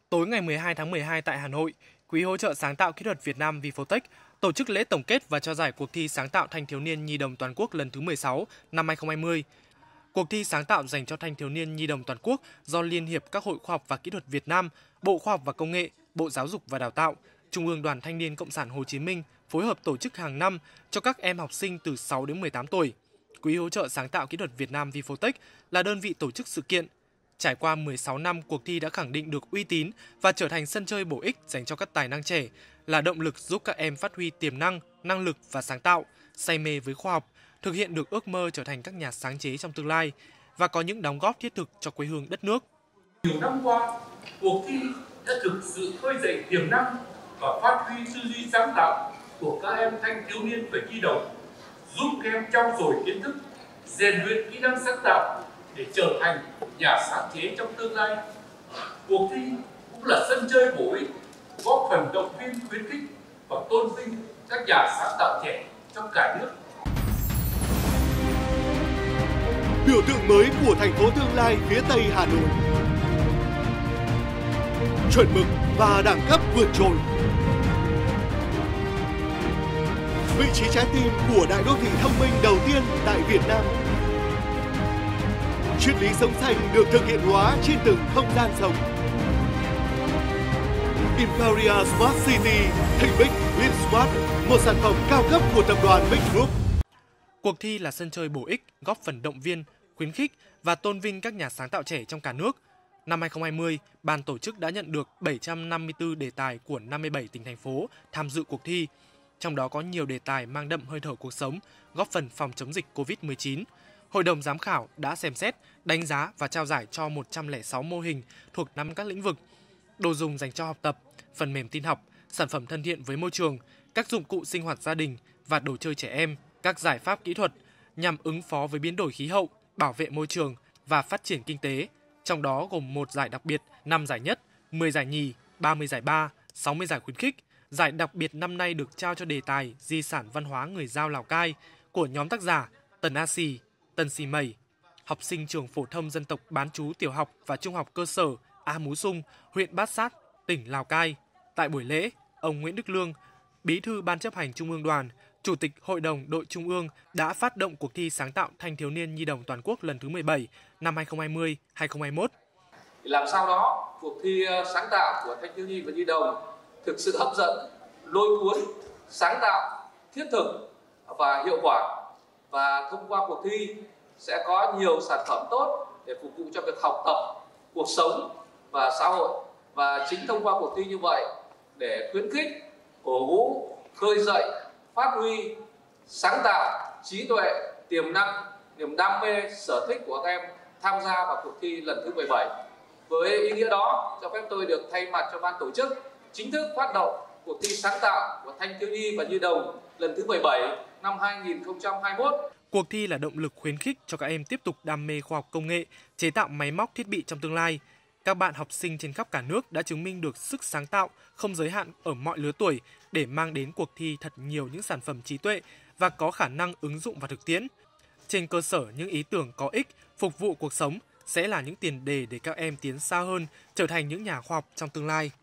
Tối ngày 12 tháng 12 tại Hà Nội, Quỹ hỗ trợ sáng tạo kỹ thuật Việt Nam Vifotech tổ chức lễ tổng kết và trao giải cuộc thi sáng tạo thanh thiếu niên nhi đồng toàn quốc lần thứ 16 năm 2020. Cuộc thi sáng tạo dành cho thanh thiếu niên nhi đồng toàn quốc do Liên hiệp các hội khoa học và kỹ thuật Việt Nam, Bộ Khoa học và Công nghệ, Bộ Giáo dục và Đào tạo, Trung ương Đoàn Thanh niên Cộng sản Hồ Chí Minh phối hợp tổ chức hàng năm cho các em học sinh từ 6 đến 18 tuổi. Quỹ hỗ trợ sáng tạo kỹ thuật Việt Nam Vifotech là đơn vị tổ chức sự kiện. Trải qua 16 năm, cuộc thi đã khẳng định được uy tín và trở thành sân chơi bổ ích dành cho các tài năng trẻ, là động lực giúp các em phát huy tiềm năng, năng lực và sáng tạo, say mê với khoa học, thực hiện được ước mơ trở thành các nhà sáng chế trong tương lai và có những đóng góp thiết thực cho quê hương đất nước. Nhiều năm qua, cuộc thi đã thực sự khơi dậy tiềm năng và phát huy tư duy sáng tạo của các em thanh thiếu niên và nhi đồng, giúp các em trau dồi kiến thức, rèn luyện kỹ năng sáng tạo để trở thành nhà sáng chế trong tương lai. Cuộc thi cũng là sân chơi bổ ích, góp phần động viên, khuyến khích và tôn vinh các nhà sáng tạo trẻ trong cả nước. Biểu tượng mới của thành phố tương lai phía Tây Hà Nội. Chuẩn mực và đẳng cấp vượt trội. Vị trí trái tim của đại đô thị thông minh đầu tiên tại Việt Nam. Triết lý sống xanh được thực hiện hóa trên từng không gian sống. Imperial Smart City, Think Big, Live Smart, một sản phẩm cao cấp của tập đoàn Big Group. Cuộc thi là sân chơi bổ ích, góp phần động viên, khuyến khích và tôn vinh các nhà sáng tạo trẻ trong cả nước. Năm 2020, ban tổ chức đã nhận được 754 đề tài của 57 tỉnh thành phố tham dự cuộc thi. Trong đó có nhiều đề tài mang đậm hơi thở cuộc sống, góp phần phòng chống dịch COVID-19. Hội đồng giám khảo đã xem xét, đánh giá và trao giải cho 106 mô hình thuộc 5 các lĩnh vực: đồ dùng dành cho học tập, phần mềm tin học, sản phẩm thân thiện với môi trường, các dụng cụ sinh hoạt gia đình và đồ chơi trẻ em, các giải pháp kỹ thuật nhằm ứng phó với biến đổi khí hậu, bảo vệ môi trường và phát triển kinh tế. Trong đó gồm 1 giải đặc biệt, 5 giải nhất, 10 giải nhì, 30 giải ba, 60 giải khuyến khích. Giải đặc biệt năm nay được trao cho đề tài Di sản văn hóa người Dao Lào Cai của nhóm tác giả Tần A Sì, Tần Sì Mẩy, học sinh trường phổ thông dân tộc bán trú tiểu học và trung học cơ sở A Mú Sung, huyện Bát Sát, tỉnh Lào Cai. Tại buổi lễ, ông Nguyễn Đức Lương, Bí thư Ban chấp hành Trung ương Đoàn, Chủ tịch Hội đồng đội Trung ương đã phát động cuộc thi sáng tạo thanh thiếu niên nhi đồng toàn quốc lần thứ 17 năm 2020-2021. Làm sao đó cuộc thi sáng tạo của thanh thiếu nhi và nhi đồng thực sự hấp dẫn, lôi cuốn, sáng tạo, thiết thực và hiệu quả, và thông qua cuộc thi sẽ có nhiều sản phẩm tốt để phục vụ cho việc học tập, cuộc sống và xã hội. Và chính thông qua cuộc thi như vậy để khuyến khích, cổ vũ, khơi dậy, phát huy sáng tạo, trí tuệ, tiềm năng, niềm đam mê, sở thích của các em tham gia vào cuộc thi lần thứ 17. Với ý nghĩa đó, cho phép tôi được thay mặt cho ban tổ chức chính thức phát động cuộc thi sáng tạo của thanh thiếu nhi và nhi đồng lần thứ 17 năm 2021. Cuộc thi là động lực khuyến khích cho các em tiếp tục đam mê khoa học công nghệ, chế tạo máy móc thiết bị trong tương lai. Các bạn học sinh trên khắp cả nước đã chứng minh được sức sáng tạo không giới hạn ở mọi lứa tuổi để mang đến cuộc thi thật nhiều những sản phẩm trí tuệ và có khả năng ứng dụng vào thực tiễn. Trên cơ sở những ý tưởng có ích, phục vụ cuộc sống sẽ là những tiền đề để các em tiến xa hơn, trở thành những nhà khoa học trong tương lai.